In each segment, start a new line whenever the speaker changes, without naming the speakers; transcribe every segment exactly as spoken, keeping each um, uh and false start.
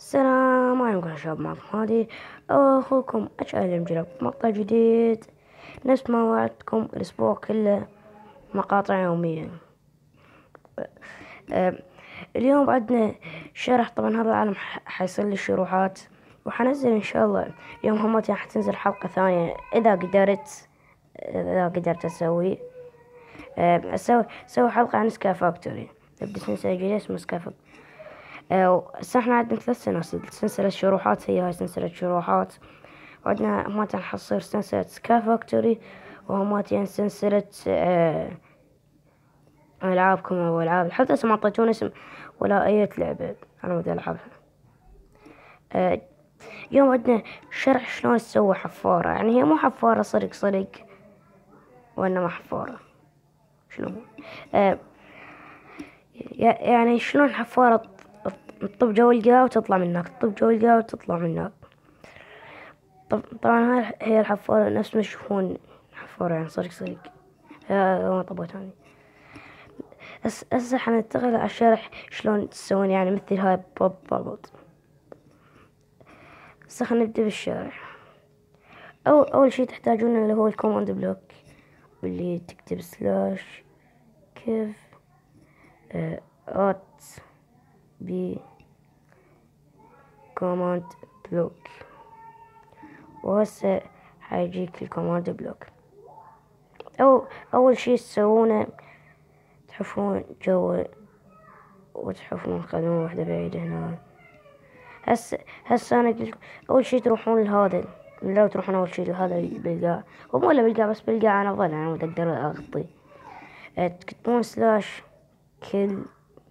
السلام عليكم يا شباب، معكم هادي أخوكم أشعل المجرب مقطع جديد. نفس ما وعدتكم الأسبوع كله مقاطع يوميا. أه اليوم عندنا شرح. طبعا هذا العالم حيصير لي شروحات، وحنزل إن شاء الله يوم همتي حتنزل حلقة ثانية إذا قدرت إذا قدرت أسوي أه أسوي أسوي حلقة عن سكاي فاكتوري. نبدأ سلسلة جديدة اسمها سكاي فاكتوري. هسه احنا عندنا ثلاث سلاسل. سلسلة شروحات، هي هاي سلسلة شروحات، وعندنا هماتين حتصير سلسلة سكاي فاكتوري، وهماتين سلسلة اه ألعابكم أو ألعاب. حتى اسم عطيتون اسم ولا أي لعبة أنا بدي ألعبها. اه اليوم عندنا شرح شلون تسوي حفارة. يعني هي مو حفارة صدق صدق، وإنما حفارة شلون اه يعني شلون حفارة تطب جو القهوة وتطلع من هناك، تطب جو القهوة وتطلع من هناك. طبعا هاي هي الحفارة نفس ما تشوفون حفارة، يعني صدق صدق. ها ما طبيت هاني. هسه حننتقل على الشرح شلون تسوون يعني مثل هاي بوب بابل. هسه خلينا نبدأ بالشرح. أول أول شي تحتاجونه اللي هو الكوماند بلوك، واللي تكتب سلاش كيف ات بي كوماند بلوك، وهسه حيجيك الكوماند بلوك. أو أول شي تسوونه تحفرون جوا وتحفرون خلون وحدة بعيدة هنا. هسه هسه أنا قلت أول شي تروحون لهذا، لو تروحون أول شي لهذا بالقاع، ومو إلا بالقاع بس بالقاع أنا أفضل، يعني أقدر أغطي. تكتبون سلاش كل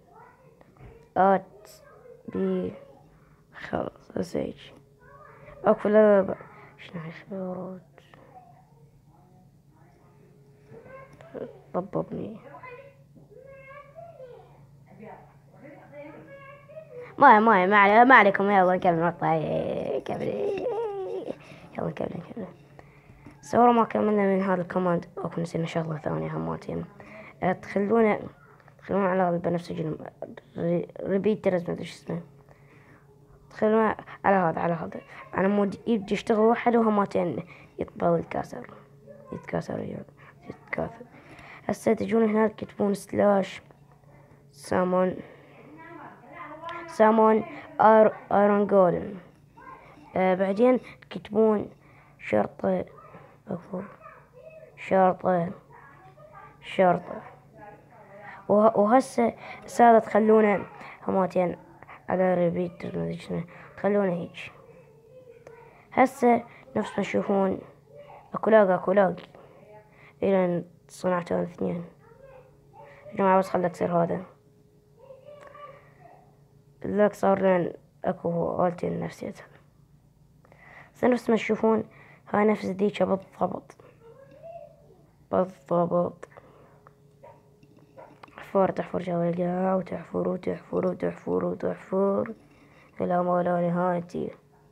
آت بي. خلاص هسه هيجي أكو لا لا شنو خيارات ضببني. ما ما ما علي ما عليكم، يلا نكمل المقطع. كمل يلا نكمل نكمل. سورة ما كملنا من هذا الكوماند، أو نسينا شغلة ثانية هماتين. تخلونه تخلونه على هذا البنفسجي ريبيترز ما أدري شو اسمه. تخلونه على هذا على هذا على مود يبدي يشتغل واحد وهماتين يطبل الكاسر يتكاثر يتكاثر. هسه تجون هنا تكتبون سلاش سامون سامون آر ايرون جولم. آه بعدين تكتبون شرطة أكو شرطة شرطة وه وهسه سادة تخلونه هماتين على ريبيت تخلونه هيج. هسه نفس ما تشوفون اكو لاقي اكو لاقي الى صنعتين اثنين. يا جماعة بس خلك تصير هذا اللوك صار لين اكو آلتين نفسيتها. هسه نفس ما تشوفون هاي نفس ذيك بالضبط بالضبط. تحفر تحفر جو القاع وتحفر وتحفر وتحفر وتحفر إلى ما لا نهاية.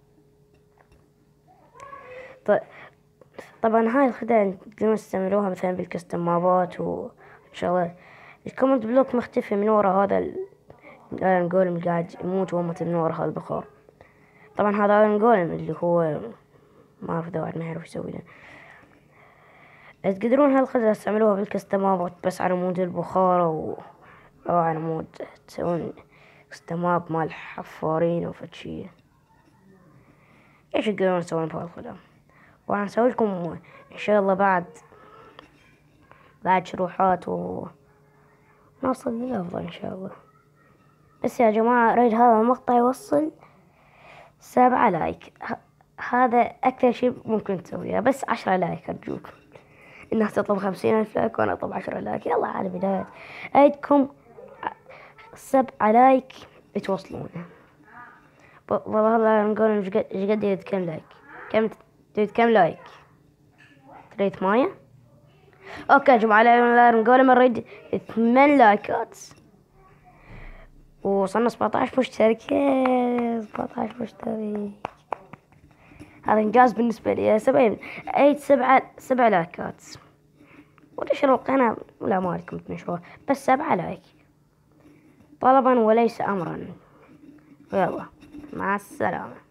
طبعا هاي الخدعة تقدرون تستعملوها مثلا بالكستم مابات وإن شاء الله. الكومنت بلوك مختفي من ورا هذا الايرون جولم اللي قاعد يموت ومت من ورا هذا البخار. طبعا هذا ايرون جولم اللي هو ما أعرف إذا واحد ما يعرف يسوي له. تقدرون هالخدعة تستعملوها بالكستم مابات بس على مود البخار و أو على مود تسوون كستماب مال حفارين وفتشية. ايش تقدرون تسوون بهالخدعة. وأنا أسوي لكم إن شاء الله بعد بعد شروحات و نوصل للأفضل إن شاء الله. بس يا جماعة أريد هذا المقطع يوصل سبعة لايك. هذا أكثر شيء ممكن تسويه، بس عشرة لايك أرجوكم. الناس تطلب خمسين ألف لايك وأنا أطلب عشرة لايك. يلا على بداية أريدكم سبعة لايك توصلونه. والله هذا نقول إيش قد إيش قد يريد كم لايك. كم تريد كم لايك؟ تريد ثمانية؟ اوكي يا جماعة لا نقول نريد ثمان لايكات وصلنا سبعتاش مشترك. سبعتاش مشترك هذا انجاز بالنسبة لي. سبعين ايد سبعة سبع لايكات ونشروا القناة. لا مالكم تنشروها بس سبعة لايك طلبا وليس امرا. يلا مع السلامة.